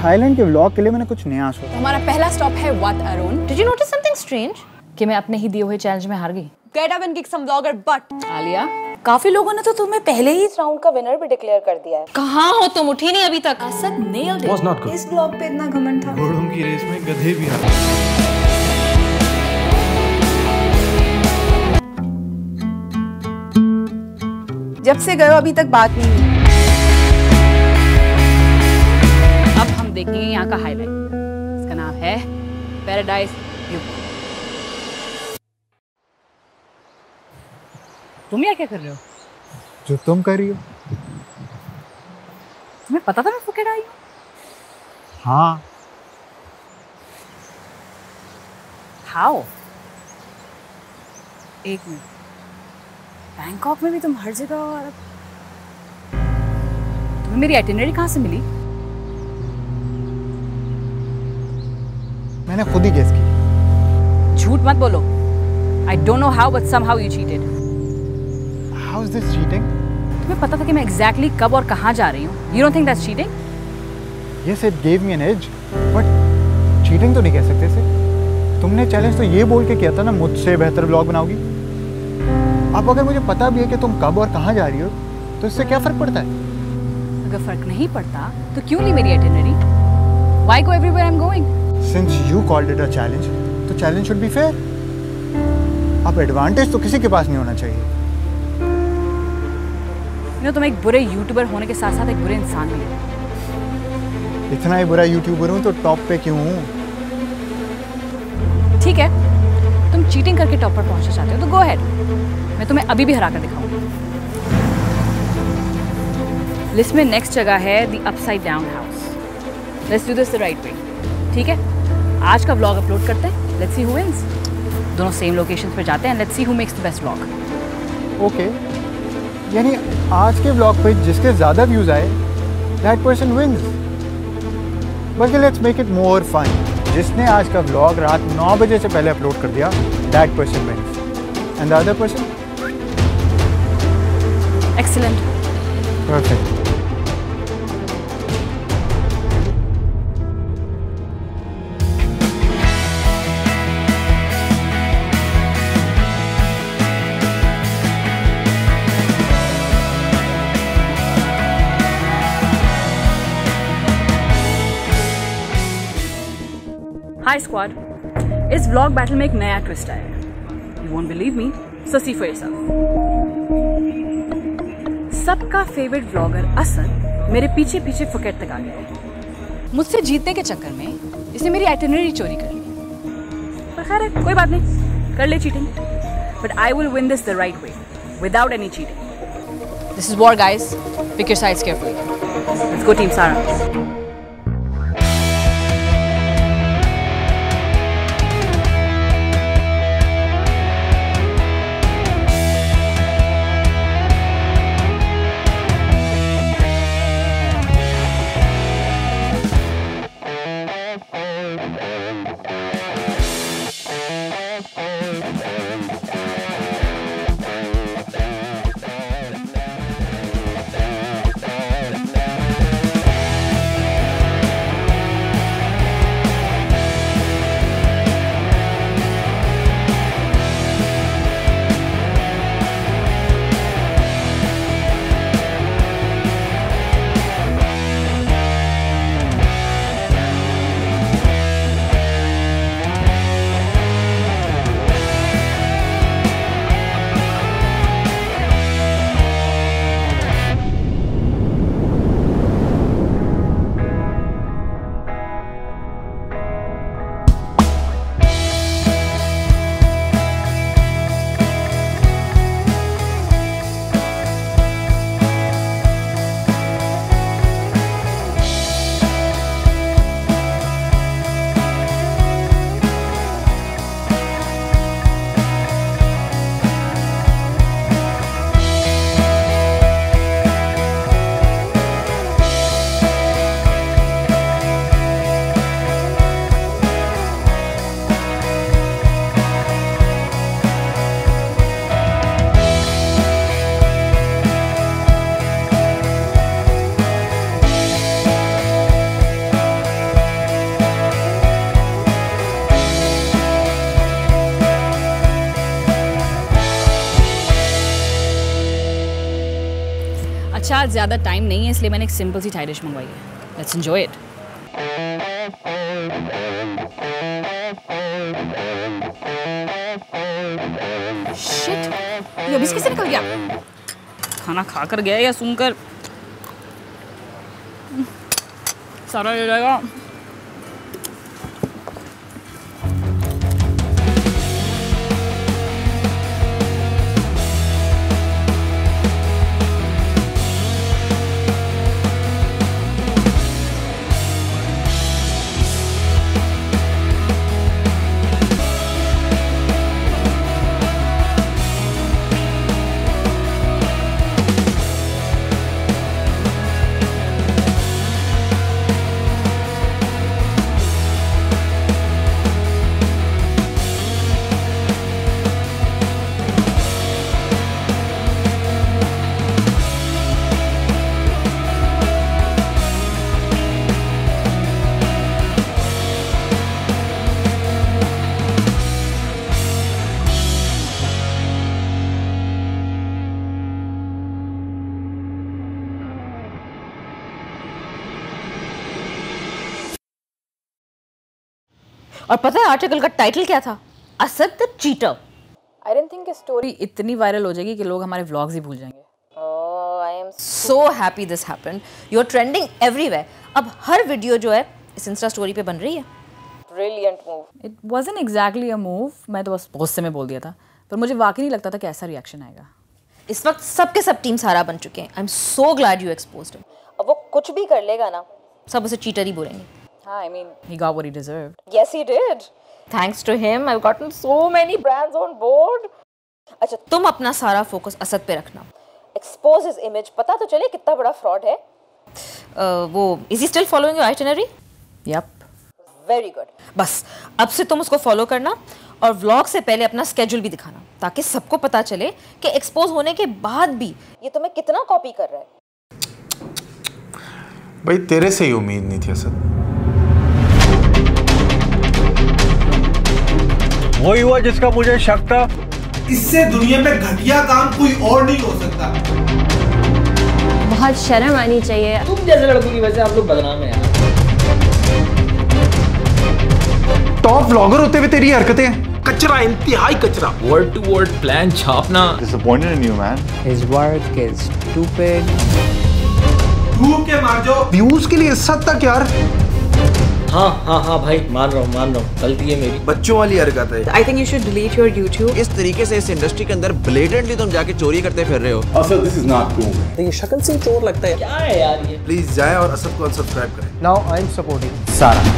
Thailand के vlog के लिए मैंने कुछ नया सोचा। हमारा पहला स्टॉप है वाट Arun. Did you notice something strange? कि मैं अपने ही दिए हुए चैलेंज में हार गई। Get up and kick some vlogger butt. Alia, काफी लोगों ने तो तुम्हें पहले ही इस राउंड का विनर भी डिक्लेयर कर दिया है। कहाँ हो तुम? उठी नहीं अभी तक। Asad nailed it. Was not good. इस ब्लॉग पे इतना घमंड था। घोड़ों की रेस में गधे भी हारे। जब से गए अभी तक बात नहीं हुई। अब हम देखेंगे यहाँ का हाईलाइट। इसका नाम है पैराडाइज व्यू। तुम यहाँ क्या कर रहे हो? जो तुम कर रही हो। तुम्हें पता था मैं फुकेट आई हूँ? हाँ। हाउ? एक मिनट, बैंकॉक में भी तुम हर जगह और तुम्हें मेरी आइटिनरी कहाँ से मिली? मैंने खुद ही गेस की। झूठ मत बोलो। I don't know how but somehow you cheated. How is this cheating? तुम्हें पता था कि मैं exactly कब और कहाँ जा रही हूँ? You don't think that's cheating? Yes, it gave me an edge, but cheating तो नहीं कह सकते इसे। तुमने चैलेंज तो ये बोल के किया था ना, मुझसे बेहतर व्लॉग बनाओगी। अब अगर मुझे पता भी है कि तुम कब और कहाँ जा रही हो, तो इससे क्या फर्क पड़ता है? अगर फर्क नहीं पड़ता तो क्यों ली मेरी itinerary? Why go everywhere I'm going? Since you called it a challenge, तो challenge should be fair. अब एडवांटेज तो किसी के पास नहीं होना चाहिए। तुम एक बुरे यूट्यूबर होने के साथ साथ एक बुरे इंसान भी हो। इतना ही बुरा यूट्यूबर हूँ तो टॉप पे क्यों हूँ? ठीक है, तुम चीटिंग करके टॉप पर पहुंचना चाहते हो तो गो अहेड। मैं तुम्हें अभी भी हरा कर दिखाऊंगी। लिस्ट में नेक्स्ट जगह है the upside down house. Let's do this the right way. ठीक है, आज का व्लॉग अपलोड करते हैं। Let's see who wins. दोनों सेम लोकेशंस पे जाते हैं। Let's see who makes the best vlog. Okay, यानी आज के व्लॉग पे जिसके ज़्यादा व्यूज़ आए, दैट पर्सन विंस। बल्कि let's make it more fun. जिसने आज का व्लॉग रात 9 बजे से पहले अपलोड कर दिया, that person wins. And the other person? Excellent. Perfect. Hi squad, इस व्लॉग बैटल में एक नया ट्विस्ट आया है। You won't believe me, so see for yourself. सबका फेवरेट व्लॉगर असद मेरे पीछे पीछे फुकेट तक आ गया। मुझसे जीतने के चक्कर में इसने मेरी आइटिनरी चोरी कर ली। पर खैर है, कोई बात नहीं, कर ले cheating. But I will win this the right way, without any cheating. This is war guys, pick your sides carefully. Let's go team Sara. अच्छा आज ज़्यादा टाइम नहीं है इसलिए मैंने एक सिंपल सी थाई डिश मंगवाई है. Let's enjoy it. शिट, ये अभी कैसे निकल गया? खाना खा कर गया या सुनकर सारा ले जाएगा. और पता है आर्टिकल का टाइटल क्या था? Asad the cheater. I don't think ये स्टोरी इतनी वायरल हो जाएगी कि लोग हमारे व्लॉग्स ही भूल जाएंगे. I am so happy this happened. You are trending everywhere. अब हर वीडियो जो है इस इंस्टा स्टोरी पे बन रही है. Brilliant move. It wasn't exactly a move. मैं तो बस गुस्से में बोल दिया था, पर मुझे वाकई नहीं लगता था कि ऐसा रिएक्शन आएगा. इस वक्त सबके सब टीम सारा बन चुके हैं. I am so glad you exposed him. अब वो कुछ भी कर लेगा ना, सब उसे चीटर ही बोलेंगे. I mean, he got what he deserved. Yes, he did. Thanks to him, I've gotten so many brands on board. अच्छा, तुम अपना सारा फोकस असद पे रखना. Expose his image. पता तो चले कितना बड़ा फ्रॉड है. वो is he still following your itinerary? Yep. Very good. बस अब से तुम उसको फॉलो करना और व्लॉग से पहले अपना स्केड्यूल भी दिखाना ताकि सबको पता चले कि एक्सपोज होने के बाद भी ये तुम्हें कितना कॉपी कर रहा है. भाई तेरे से ही उम्मीद नहीं थी असद. वही हुआ जिसका मुझे शक था. इससे दुनिया में घटिया काम कोई और नहीं हो सकता. बहुत शर्म आनी चाहिए. तुम जैसे लड़कों की वजह से आप लोग बदनाम हैं यार. टॉप व्लॉगर होते हुए तेरी हरकतें. कचरा, इंतहाई कचरा. वर्ड टू वर्ड प्लान छापना. Disappointed in you, man. His work is stupid. डूब के मार जो. व्यूज के लिए इस हद तक यार. हाँ भाई मान रहा हूँ गलती है मेरी. बच्चों वाली हरकत है. I think you should delete your YouTube. इस तरीके से इस इंडस्ट्री के अंदर ब्लेडेंटली तुम जाके चोरी करते फिर रहे हो. Asad, this is not cool. ये शक्ल से ही चोर लगता है. क्या है यार ये? प्लीज जाए और असद को अनसब्सक्राइब करें. Now I'm supporting Sara.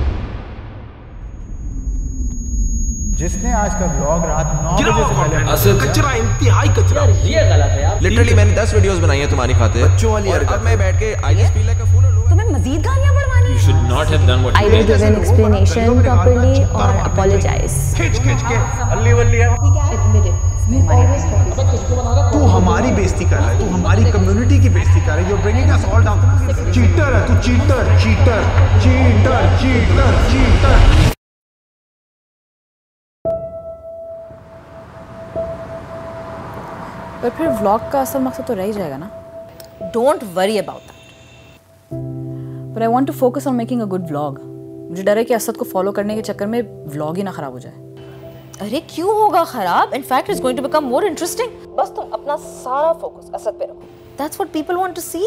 जिसने आज का व्लॉग रात 9 बजे से पहले. असद कचरा, इंतहाई कचरा. ये गलत है यार. लिटरली मैंने 10 वीडियोस बनाई हैं तुम्हारी खातिर. बच्चों वाली हरकत. अब मैं बैठ के I just feel like a fool. तुम्हें मजीद गालियां बढ़वानी है. You should not have done what I will give an explanation properly or apologize. खिंच के अल्ली वल्ली है. तू हमारी बेइज्जती कर रहा है. तू हमारी कम्युनिटी की बेइज्जती कर रहा है. You're bringing us all down. Cheater है तू. Cheater cheater cheater cheater cheater. पर फिर व्लॉग का असल मकसद तो रह ही जाएगा ना. Don't worry about that. But I want to focus on making a good vlog. मुझे डर है कि असद को फॉलो करने के चक्कर में व्लॉग ही ना खराब हो जाए. अरे क्यों होगा खराब? In fact, it's going to become more interesting. बस तुम अपना सारा फोकस असद पे रखो. That's what people want to see.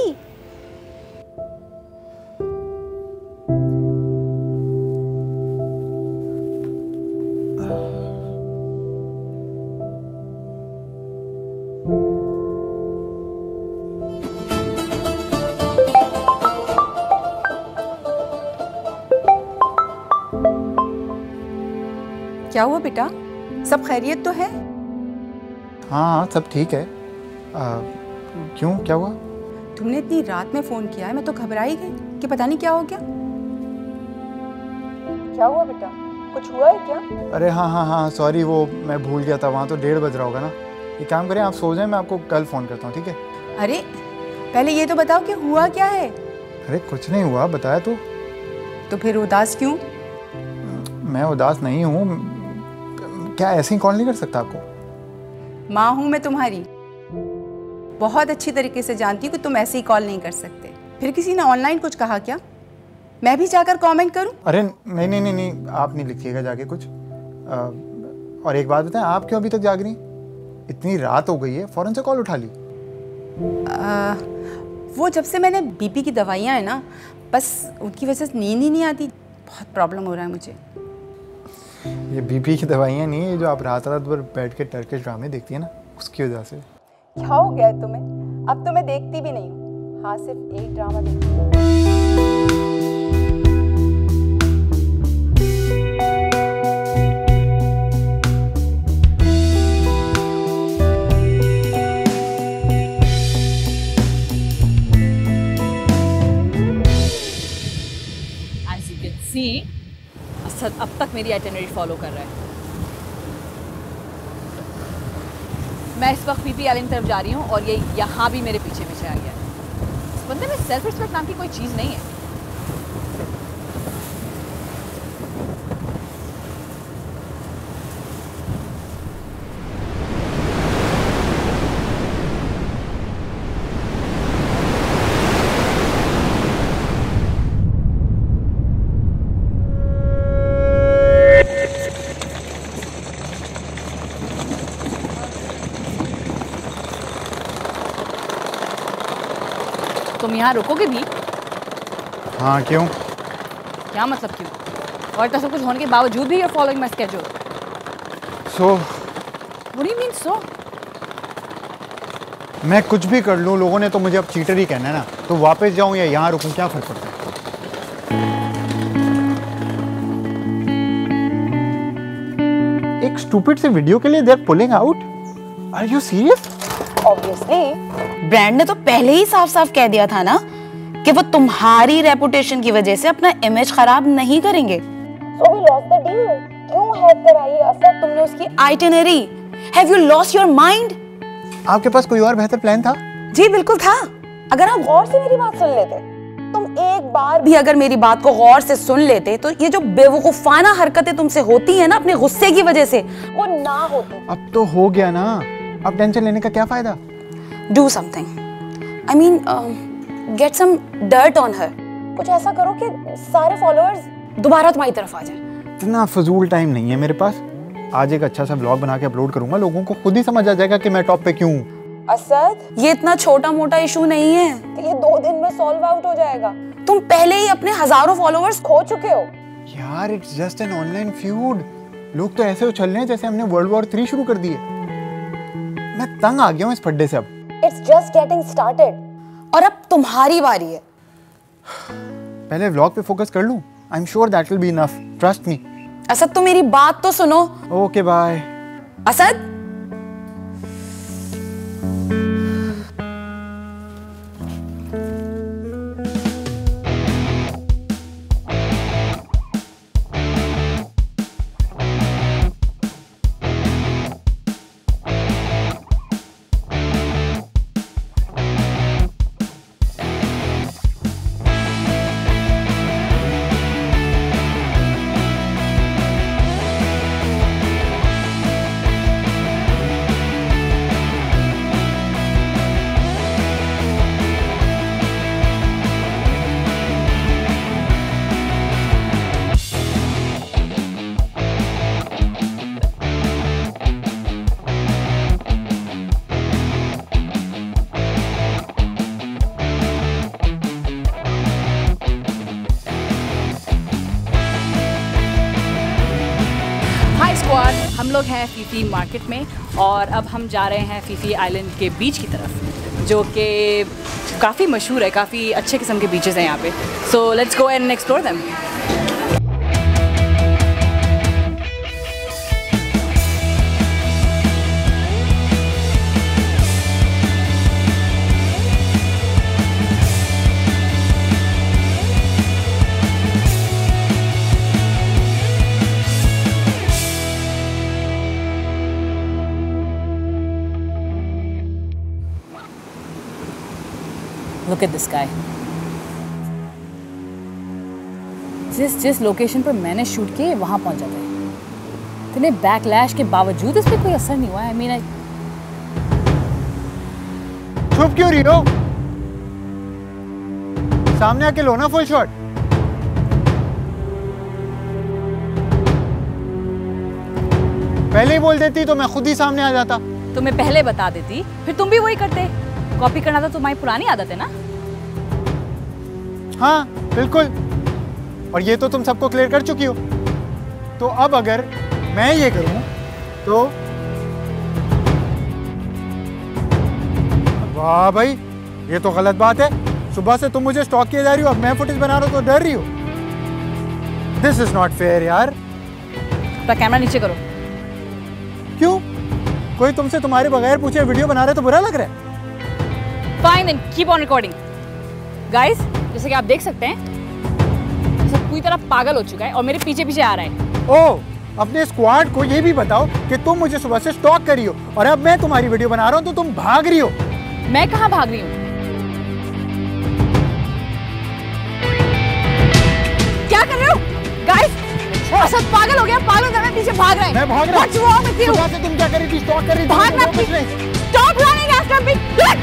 क्या हुआ बेटा? सब खैरियत तो है? हाँ सब ठीक है. क्यों, क्या हुआ? तुमने इतनी रात में फोन किया है, मैं तो घबरा ही गई कि पता नहीं क्या हो गया. क्या हुआ बेटा? कुछ हुआ है क्या? अरे हाँ सॉरी, वो मैं भूल गया था. वहाँ तो 1:30 बज रहा होगा ना. एक काम करें, आप सो जाएं, मैं आपको कल फ़ोन करता हूँ, ठीक है? अरे पहले ये तो बताओ कि हुआ क्या है. अरे कुछ नहीं हुआ, बताया तो फिर उदास क्यों? मैं उदास नहीं हूँ. क्या ऐसे ही कॉल नहीं कर सकता आपको? माँ हूँ मैं तुम्हारी. बहुत अच्छी तरीके से जानती हूँ कि तुम ऐसे ही कॉल नहीं कर सकते। फिर किसी ने ऑनलाइन कुछ कहा क्या? मैं भी जाकर कमेंट करूं? अरे नहीं नहीं नहीं नहीं, आप नहीं लिखिएगा जाके कुछ। और एक बात बताएं, आप क्यों अभी तक जाग रही? इतनी रात हो गई है, फौरन से कॉल उठा ली। वो जब से मैंने बीपी की दवाइयाँ हैं ना, बस उनकी वजह से नींद ही नहीं आती। बहुत प्रॉब्लम हो रहा है मुझे। ये बीपी की दवाइयाँ नहीं है, जो आप रात रात भर बैठ के टर्किश ड्रामे देखती है ना, उसकी वजह से। क्या हो गया है तुम्हें? अब तो मैं देखती भी नहीं हूँ। हाँ, सिर्फ एक ड्रामा देखती हूँ। असद अब तक मेरी आइटिनरी फॉलो कर रहा है। मैं इस वक्त पीपी आइलैंड तरफ जा रही हूँ और ये यहाँ भी मेरे पीछे पीछे आ गया है। इस बंदे में सेल्फ रिस्पेक्ट नाम की कोई चीज़ नहीं है। तुम यहाँ रुकोगे भी? हाँ, क्यों? क्या मतलब क्यों? और तो सब कुछ होने के बावजूद भी you're following my schedule. So? What do you mean so? मैं कुछ भी कर लूँ, लोगों ने तो मुझे अब चीटर ही कहना है ना, तो वापस जाऊँ या यहाँ रुकूँ, क्या फर्क पड़ता है? एक स्टूपिड से वीडियो के लिए they are pulling out? Are you serious? Obviously brand ने तो पहले ही साफ साफ कह दिया था ना कि वो तुम्हारी रेपुटेशन की वजह से अपना इमेज खराब नहीं करेंगे। So we lost the deal. क्यों हैक कराई असद तुमने उसकी itinerary? Have you lost your mind? आपके पास कोई और बेहतर प्लान था? जी बिल्कुल था। अगर आप गौर से मेरी बात सुन लेते, तुम एक बार भी अगर मेरी बात को गौर से सुन लेते, तो ये जो बेवकूफाना हरकतें तुमसे होती है ना अपने गुस्से की वजह से, वो ना होती। अब तो हो गया ना, अब टेंशन लेने का क्या फायदा? Do something. I mean, get some dirt on her. कुछ ऐसा करो कि सारे फॉलोअर्स दोबारा तुम्हारी तरफ आ जाए। इतना फजूल टाइम नहीं है मेरे पास। आज एक अच्छा सा व्लॉग बना के अपलोड करूंगा, लोगों को खुद ही समझ आ जाएगा कि मैं टॉप पे क्यों हूँ। असद, ये इतना छोटा मोटा इशू नहीं है कि ये 2 दिन में सॉल्व आउट हो जाएगा। तुम पहले ही अपने हजारों फॉलोअर्स खो चुके हो। यार, it's just an online feud. लोग तो ऐसे उछल रहे हैं जैसे हमने वर्ल्ड वॉर 3 शुरू कर दिए। मैं तंग आ गया हूँ इस फड्डे से अब। It's just getting started. और अब तुम्हारी बारी है। पहले व्लॉग पे फोकस कर लूं। I'm sure that will be enough. Trust me. Asad, तो मेरी बात तो सुनो। Okay, bye. असद, हम लोग हैं फीफी मार्केट में और अब हम जा रहे हैं फीफी आइलैंड के बीच की तरफ, जो कि काफ़ी मशहूर है। काफ़ी अच्छे किस्म के बीचेस हैं यहाँ पे। So let's go and explore them. Look at this guy. जिस लोकेशन पर मैंने शूट किया वहाँ पहुँच जाता है। इतने बैकलैश के बावजूद इस पर कोई असर नहीं हुआ। I mean, छुप क्यों रही हो? सामने आके लो ना फुल शॉट। पहले ही बोल देती तो मैं खुद ही सामने आ जाता। तुम्हें पहले बता देती, फिर तुम भी वही करते। कॉपी करना तो तुम्हारी पुरानी आदत है ना? हाँ बिल्कुल, और ये तो तुम सबको क्लियर कर चुकी हो। तो अब अगर मैं ये करूं तो वाह भाई, ये तो गलत बात है। सुबह से तुम मुझे स्टॉक किए जा रही हो, अब मैं फुटेज बना रहा हूं तो डर रही हो। दिस इज नॉट फेयर यार। अपना कैमरा नीचे करो। क्यों? कोई तुमसे तुम्हारे बगैर पूछे वीडियो बना रहे तो बुरा लग रहा है? Fine then, keep on recording. Guys, जैसे कि आप देख सकते हैं, सब पूरी तरह पागल हो चुका है और मेरे पीछे पीछे आ रहा है। ओह, अपने स्क्वाड को ये भी बताओ कि तुम मुझे सुबह से स्टॉक कर रही हो और अब मैं तुम्हारी वीडियो बना रहा हूं तो तुम भाग रही हो। मैं कहां भाग रही हूं? क्या कर रहे हो? गाइस, असद पागल हो गया, पागल होकर मेरे पीछे भाग रहा है। मैं भाग रहा हूं। What's wrong with you? सुबह से तुम क्या कर रही थी? स्टॉक कर रही थी? भागना please. Stop running after me.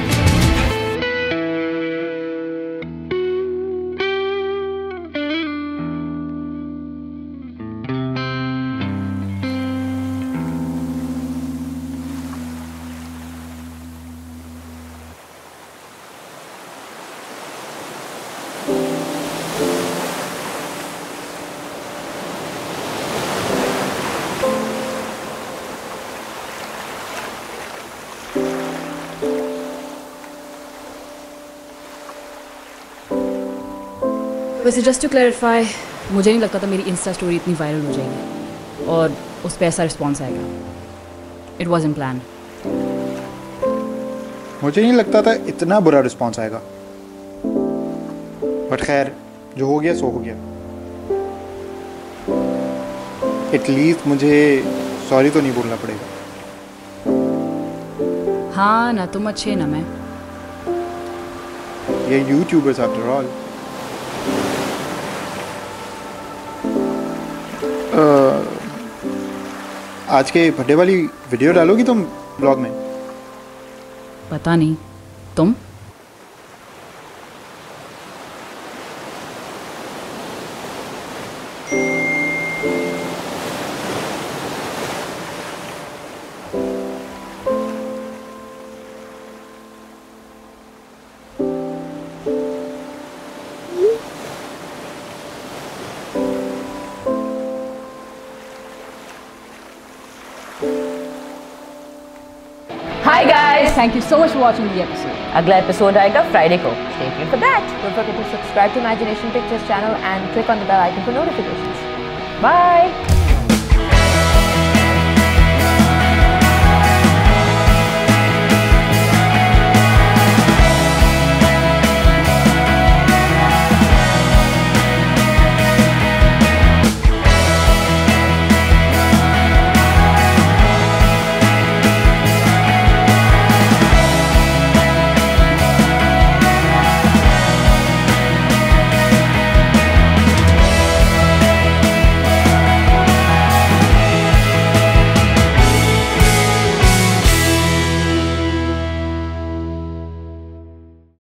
वैसे जस्ट टू क्लैरिफाई, मुझे नहीं लगता था मेरी इंस्टा स्टोरी इतनी वायरल हो जाएगी और उस पर ऐसा रिस्पॉन्स आएगा। It was in plan. मुझे नहीं लगता था इतना बुरा रिस्पॉन्स आएगा, बट खैर जो हो गया सो हो गया। एटलीस्ट मुझे सॉरी तो नहीं बोलना पड़ेगा। हाँ, ना तुम अच्छे ना मैं। ये यूट्यूबर्स आफ्टर ऑल। आज के बर्थडे वाली वीडियो डालोगी तुम ब्लॉग में? पता नहीं, तुम? Hi guys! Thank you so much for watching the episode. अगला एपिसोड आएगा फ्राइडे को. Stay tuned for that. Don't forget to subscribe to Imagination Pictures channel and click on the bell icon for notifications. Bye!